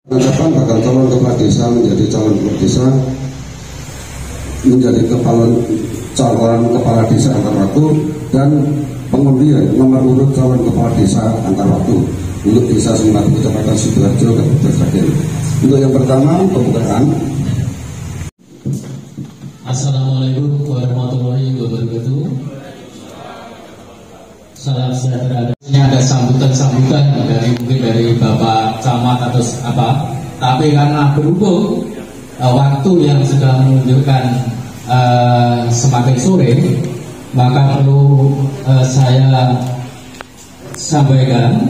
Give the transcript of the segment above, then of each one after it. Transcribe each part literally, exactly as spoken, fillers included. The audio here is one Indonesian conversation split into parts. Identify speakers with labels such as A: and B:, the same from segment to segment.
A: Penetapan bakal calon kepala desa menjadi calon kepala desa menjadi kepala calon kepala desa antar waktu dan pengundian nomor urut calon kepala desa antar waktu untuk desa Sembatu Kecamatan Sidoarjo Kabupaten Sragen. Untuk yang pertama pembukaan.
B: Assalamualaikum warahmatullahi wabarakatuh. Salam sejahtera. Ini ada sambutan-sambutan dari mungkin dari Bapak Camat atau apa, tapi karena berhubung uh, waktu yang sudah menunjukkan uh, semakin sore, maka perlu uh, saya sampaikan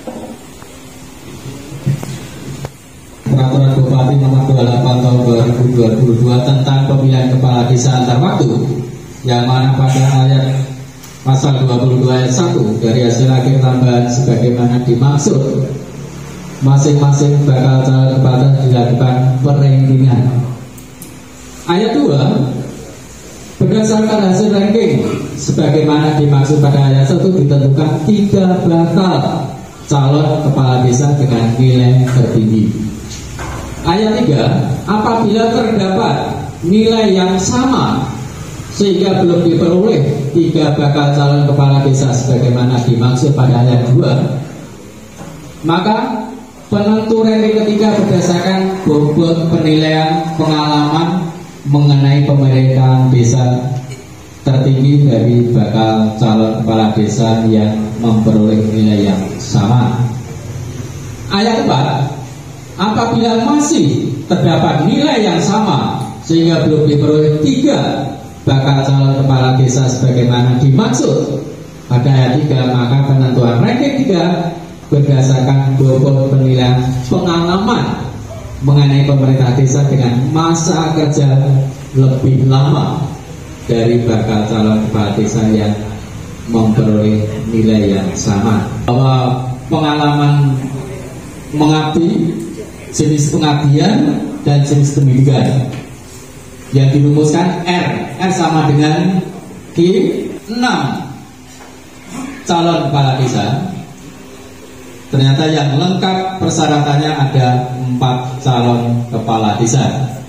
B: Peraturan Bupati Nomor dua puluh delapan Tahun dua ribu dua puluh dua tentang pemilihan kepala desa antar waktu, yang mana pada ayat pasal dua puluh dua ayat satu dari hasil akhir tambahan sebagaimana dimaksud, masing-masing bakal calon kepala dilakukan perengkingan. Ayat dua, berdasarkan hasil ranking sebagaimana dimaksud pada ayat satu ditentukan tiga bakal calon kepala desa dengan nilai tertinggi. Ayat tiga, apabila terdapat nilai yang sama sehingga belum diperoleh tiga bakal calon kepala desa sebagaimana dimaksud pada ayat dua, maka penentu ranking ketiga berdasarkan bobot penilaian pengalaman mengenai pemerintahan desa tertinggi dari bakal calon kepala desa yang memperoleh nilai yang sama. Ayat empat, apabila masih terdapat nilai yang sama sehingga belum diperoleh tiga bakal calon kepala desa sebagaimana dimaksud pada ayat tiga, maka penentuan ranking tiga berdasarkan bobot penilaian pengalaman mengenai pemerintah desa dengan masa kerja lebih lama dari bakal calon kepala desa yang memperoleh nilai yang sama. Bahwa pengalaman mengabdi, jenis pengabdian dan jenis pendidikan yang dirumuskan R, R sama dengan Q, enam calon kepala desa. Ternyata yang lengkap persyaratannya ada empat calon kepala desa.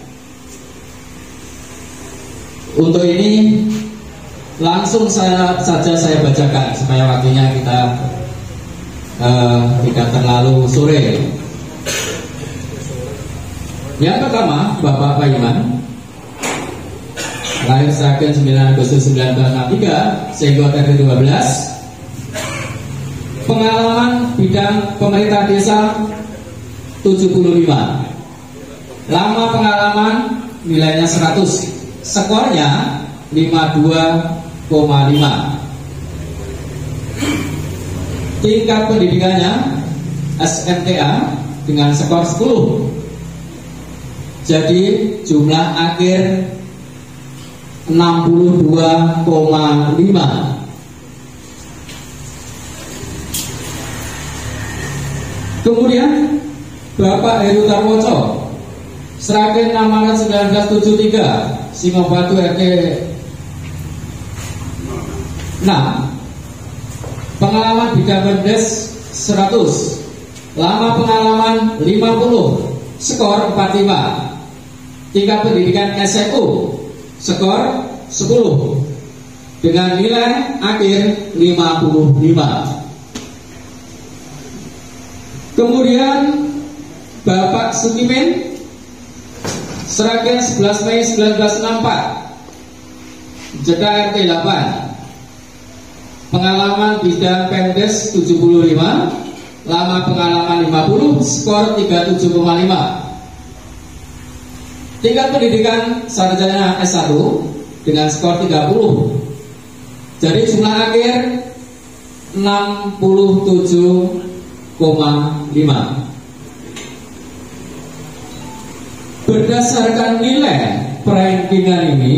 B: Untuk ini langsung saya saja saya bacakan supaya waktunya kita uh, tidak terlalu sore. Yang pertama, Bapak Paiman, lahir Sragen sembilan Agustus seribu sembilan ratus enam puluh tiga, sehingga R T dua belas. Pengalaman bidang pemerintah desa tujuh puluh lima. Lama pengalaman nilainya seratus. Skornya lima puluh dua koma lima. Tingkat pendidikannya S M T A dengan skor sepuluh. Jadi jumlah akhir enam puluh dua koma lima. Kemudian Bapak Heru Tarwoco, Sragen enam Maret seribu sembilan ratus tujuh puluh tiga, Singobatu R T enam. Pengalaman bidang Mendes seratus. Lama pengalaman lima puluh, skor empat puluh lima. Tingkat pendidikan S M U, skor sepuluh dengan nilai akhir lima puluh lima. Kemudian Bapak Sukimen, Sragen sebelas Mei seribu sembilan ratus enam puluh empat, Jeddah R T delapan. Pengalaman bidang Pemdes tujuh puluh lima, lama pengalaman lima puluh, skor tiga puluh tujuh koma lima. Tingkat pendidikan sarjana S satu dengan skor tiga puluh. Jadi jumlah akhir enam puluh tujuh koma lima. Berdasarkan nilai perankingan ini,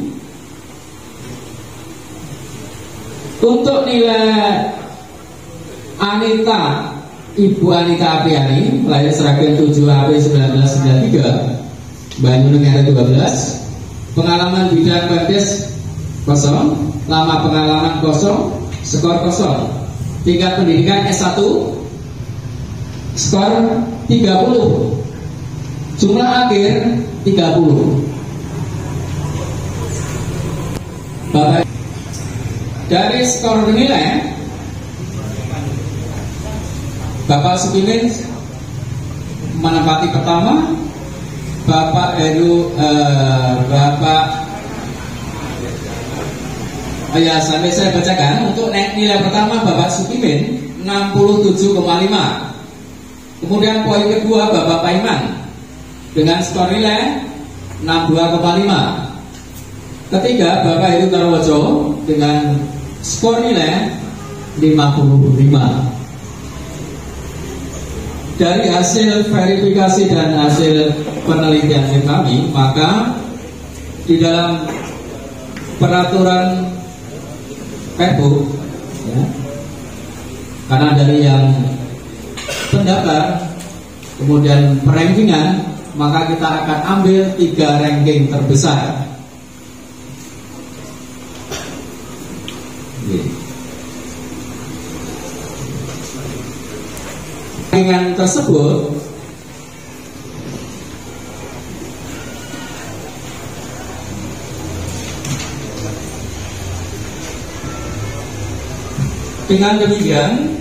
B: untuk nilai Anita, Ibu Anita Apriani, lahir Sragen tujuh April seribu sembilan ratus sembilan puluh tiga, Banyuwangi R T dua belas. Pengalaman bidang Pemdes kosong, lama pengalaman kosong, skor kosong. Tingkat pendidikan S satu, skor tiga puluh. Jumlah akhir tiga puluh. Bapak, dari skor nilai Bapak Sukimin menempati pertama, Bapak Heru eh, Bapak oh ya, sampai saya bacakan. Untuk nilai pertama Bapak Sukimin enam puluh tujuh koma lima. Kemudian poin kedua Bapak Paiman dengan skor nilai enam puluh dua koma lima. Ketiga Bapak Heru Tarwojo dengan skor nilai lima puluh lima. Dari hasil verifikasi dan hasil penelitian kami, maka di dalam peraturan Perbu, ya, karena dari yang pendaftar kemudian perankingan, maka kita akan ambil tiga ranking terbesar. Rankingan tersebut dengan demikian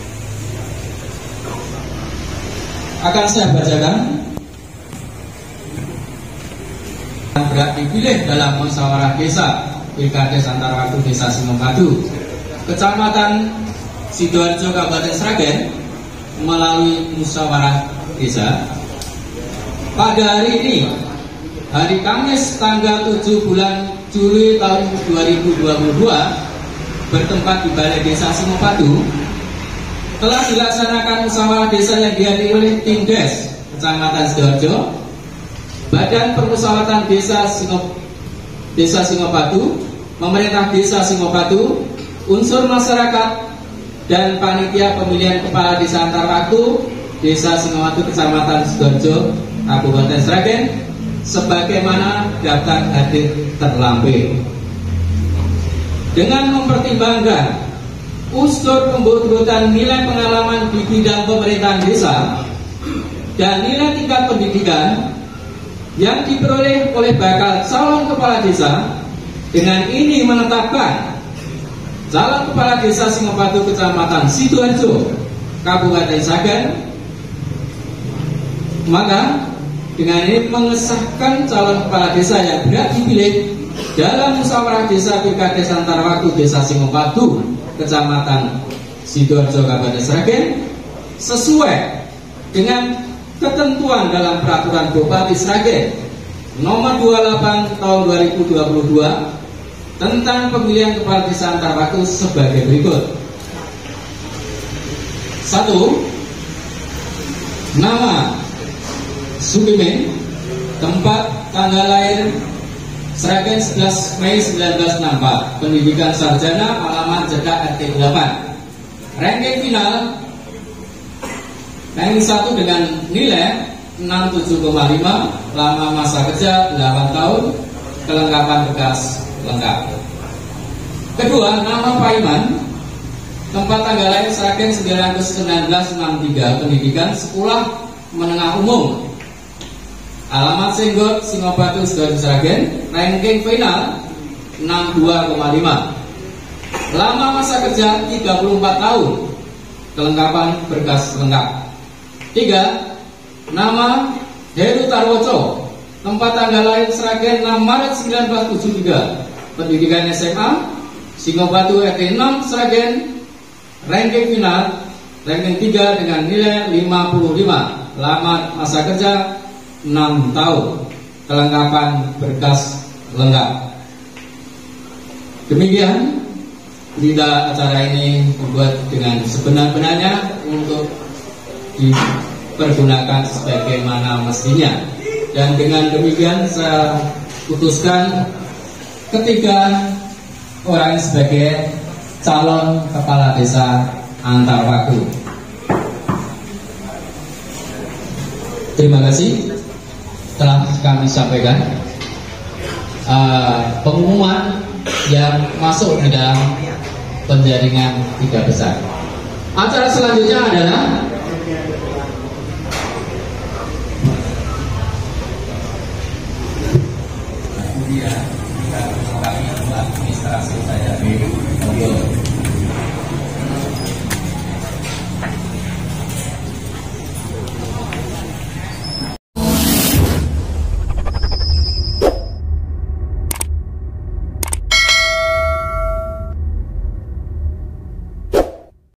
B: akan saya bacakan yang berat dipilih dalam musyawarah desa Pilkades antar waktu Desa Singopadu, Kecamatan Sidoarjo, Kabupaten Sragen, melalui musyawarah desa pada hari ini, hari Kamis tanggal tujuh bulan Juli tahun dua ribu dua puluh dua, bertempat di Balai Desa Singopadu, telah dilaksanakan musyawarah desa yang dihadiri oleh tim Des Kecamatan Sidoarjo, Badan Permusyawaratan Desa Singop Desa Singopadu, Pemerintah Desa Singopadu, unsur masyarakat, dan panitia pemilihan kepala desa antar waktu Desa Singopadu Kecamatan Sidoarjo, Kabupaten Sragen, sebagaimana daftar hadir terlampir. Dengan mempertimbangkan unsur pembobotan nilai pengalaman di bidang pemerintahan desa dan nilai tingkat pendidikan yang diperoleh oleh bakal calon kepala desa, dengan ini menetapkan calon kepala desa Singopadu Kecamatan Sidoarjo, Kabupaten Sragen. Maka dengan ini mengesahkan calon kepala desa yang berhak dipilih dalam musyawarah desa Pilkades antar waktu Desa Singopadu Kecamatan Sidoarjo, Kabupaten Sragen, sesuai dengan ketentuan dalam peraturan Bupati Sragen nomor dua puluh delapan tahun dua ribu dua puluh dua tentang pemilihan kepala desa antar waktu sebagai berikut. Satu, nama Sukimin, tempat tanggal lahir Sragen sebelas Mei seribu sembilan ratus enam puluh empat, pendidikan sarjana, alamat Jeddah R T delapan. Ranking final ranking satu dengan nilai enam puluh tujuh koma lima, lama masa kerja delapan tahun, kelengkapan berkas lengkap. Kedua, nama Paiman, tempat tanggal lahir Sragen seribu sembilan ratus enam puluh tiga, pendidikan sekolah menengah umum, alamat Senggot, Singopadu, Sidoarjo, Sragen. Ranking final enam puluh dua koma lima, lama masa kerja tiga puluh empat tahun, kelengkapan berkas lengkap. Tiga, nama Heru Tarwojo, tempat tanggal lahir Sragen enam Maret seribu sembilan ratus tujuh puluh tiga, pendidikan S M A, Singopadu R T enam Sragen. Ranking final ranking tiga dengan nilai lima puluh lima, lama masa kerja enam tahun, kelengkapan berkas lengkap. Demikian berita acara ini dibuat dengan sebenar-benarnya untuk dipergunakan sebagaimana mestinya, dan dengan demikian saya putuskan ketiga orang sebagai calon kepala desa antar waktu. Terima kasih telah kami sampaikan uh, pengumuman yang masuk ke dalam penjaringan tiga besar. Acara selanjutnya adalah